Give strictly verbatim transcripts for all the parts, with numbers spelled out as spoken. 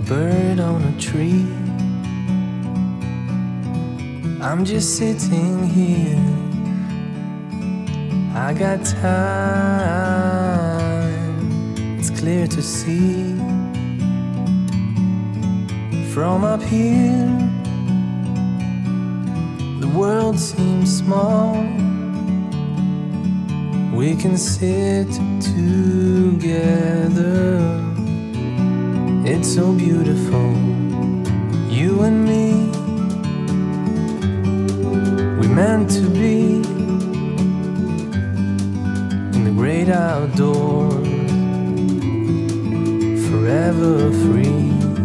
bird on a tree. I'm just sitting here. I got time, it's clear to see. From up here, the world seems small. We can sit together. It's so beautiful, you and me. We meant to be in the great outdoors, forever free.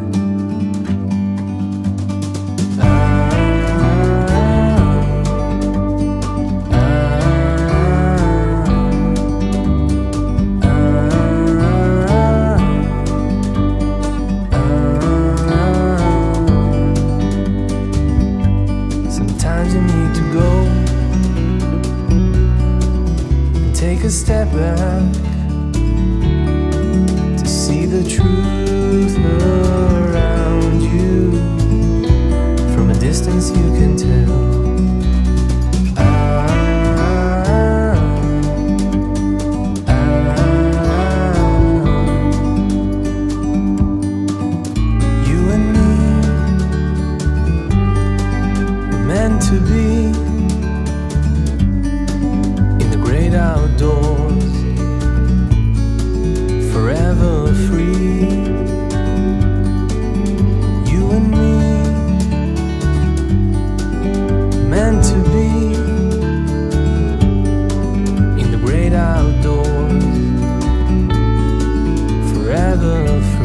Take a step back to see the truth around you. From a distance you can tell. Ah, ah, ah. You and me were meant to be outdoors, forever free. You and me, meant to be in the great outdoors, forever free.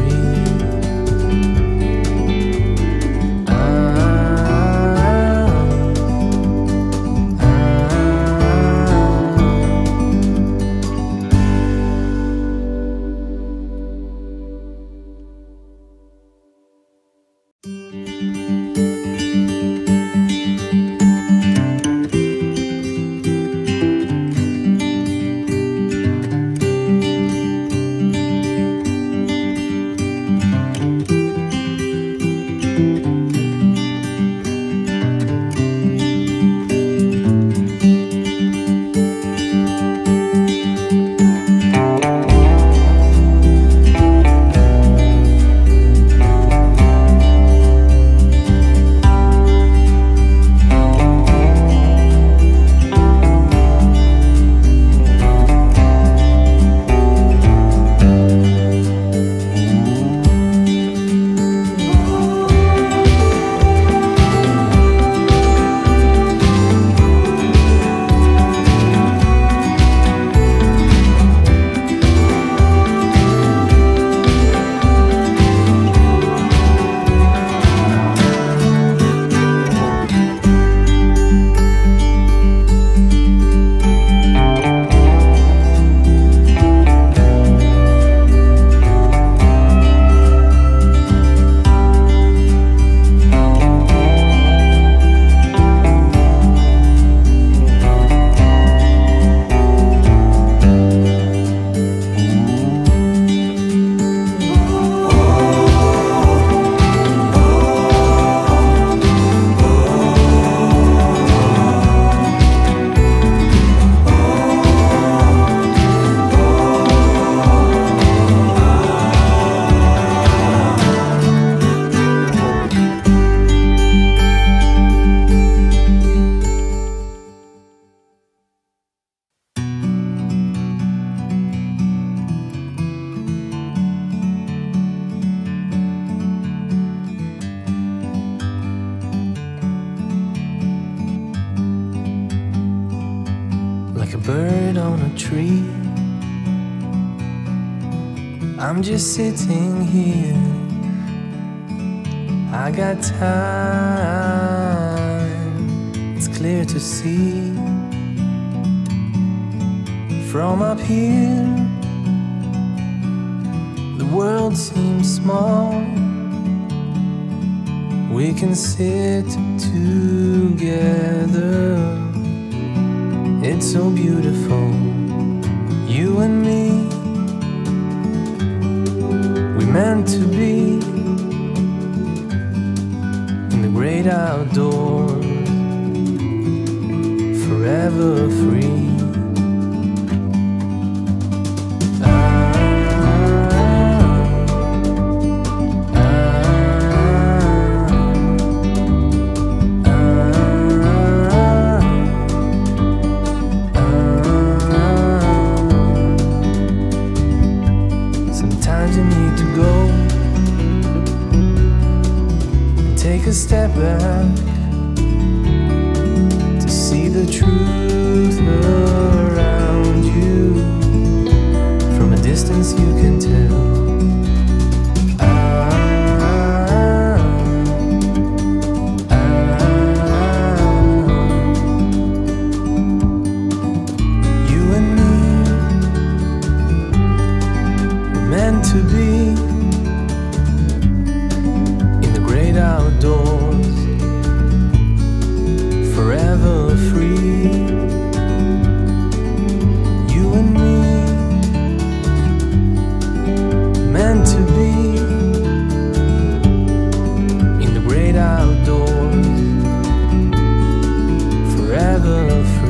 Like a bird on a tree, I'm just sitting here. I got time, it's clear to see. From up here, the world seems small. We can sit together. It's so beautiful, you and me. We meant to be take a step back to see the truth around you. From a distance you can tell. To be in the great outdoors, forever free. You and me, meant to be in the great outdoors, forever free.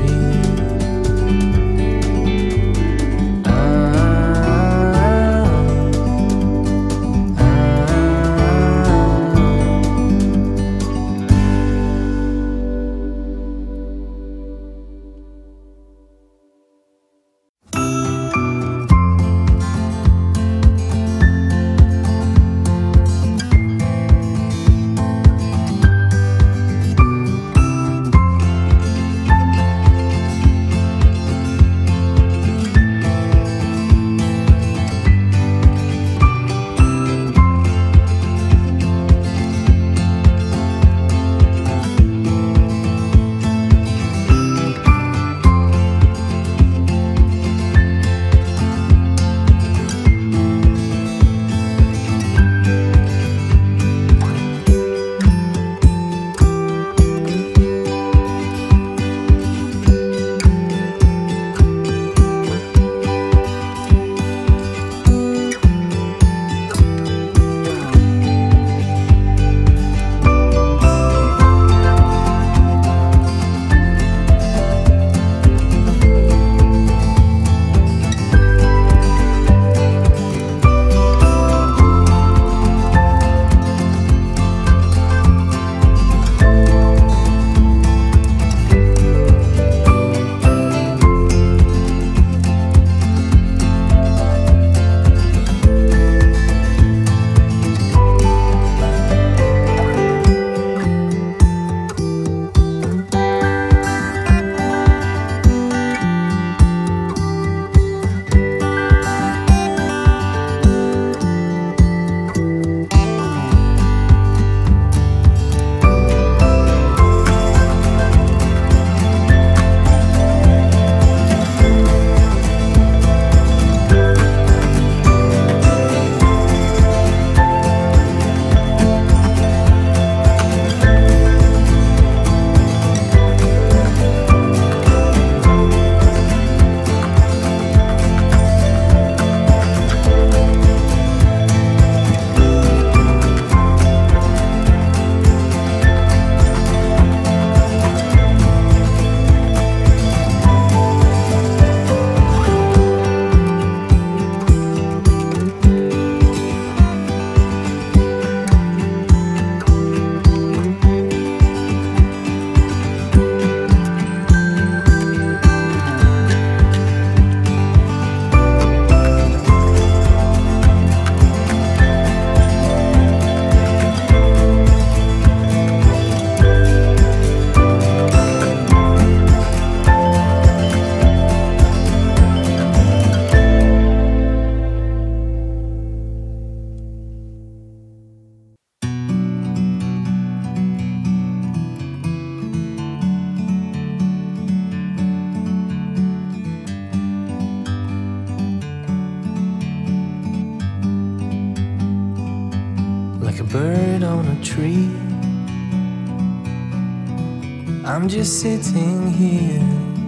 like a bird on a tree. I'm just sitting here,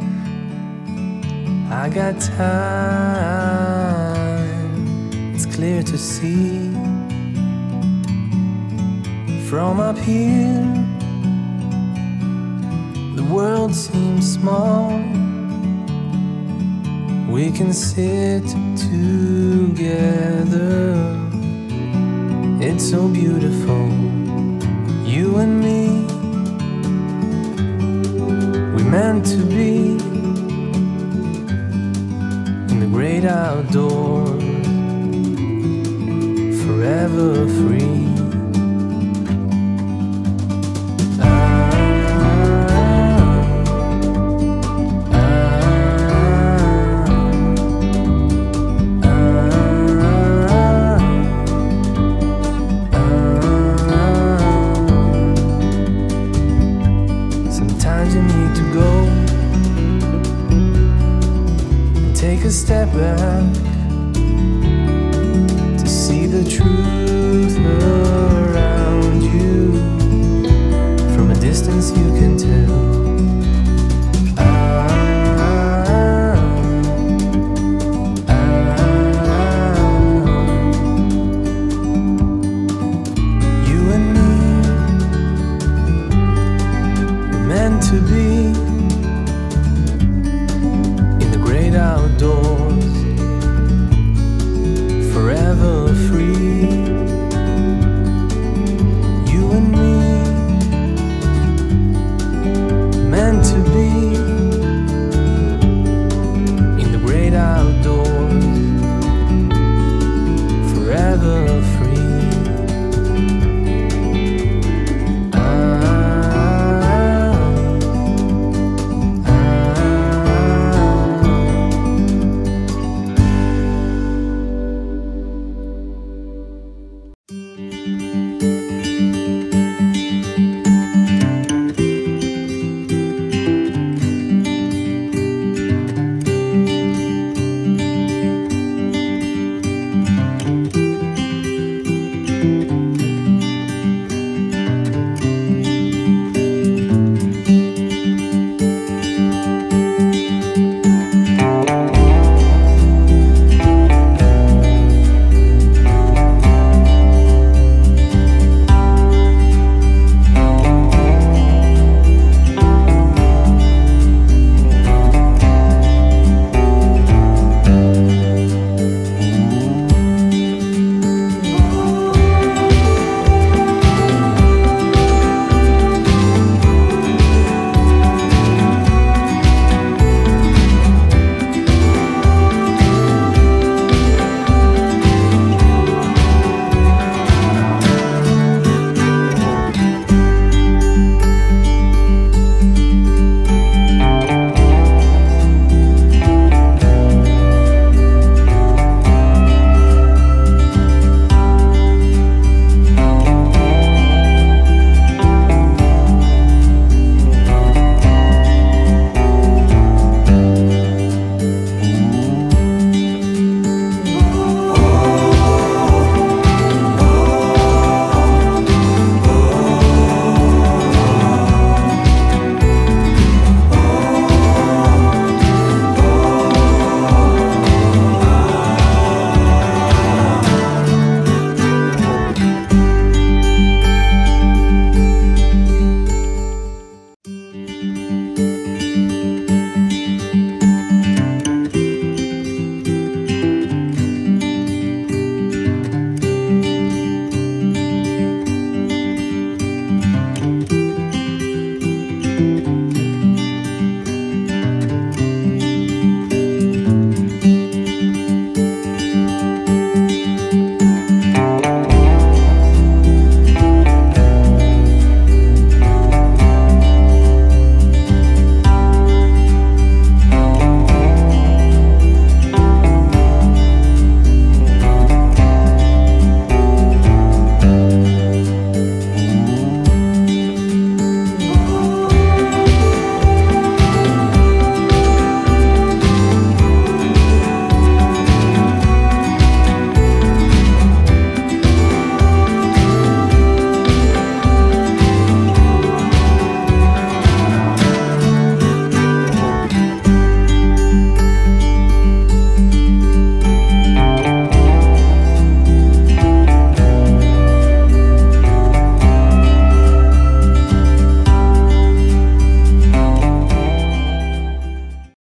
I got time, it's clear to see. From up here, the world seems small. We can sit together, it's so beautiful, you and me. We meant to be in the great outdoors, forever free. step back.